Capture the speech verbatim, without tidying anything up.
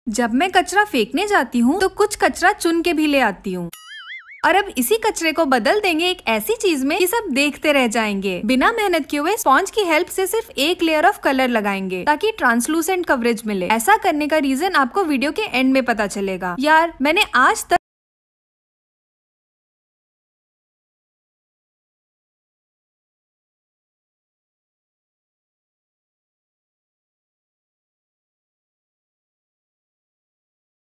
जब मैं कचरा फेंकने जाती हूँ तो कुछ कचरा चुन के भी ले आती हूँ और अब इसी कचरे को बदल देंगे एक ऐसी चीज में कि सब देखते रह जाएंगे। बिना मेहनत किए हुए स्पॉन्ज की हेल्प से सिर्फ एक लेयर ऑफ कलर लगाएंगे ताकि ट्रांसलूसेंट कवरेज मिले। ऐसा करने का रीजन आपको वीडियो के एंड में पता चलेगा। यार मैंने आज तक